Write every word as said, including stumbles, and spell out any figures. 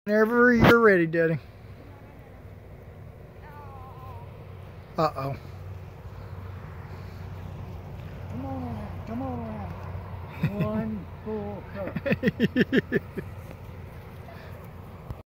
Whenever you're ready, Daddy. Uh-oh. Come on around, come on around. One full circle.